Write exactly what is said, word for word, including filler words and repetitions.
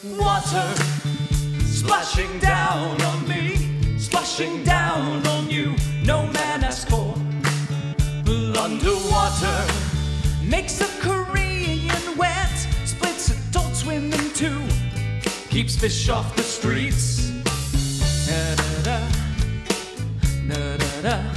Water splashing down on me, splashing down on you. No man asked for. Underwater makes a Korean wet, splits adult swim in two, keeps fish off the streets. Da da da, da da da.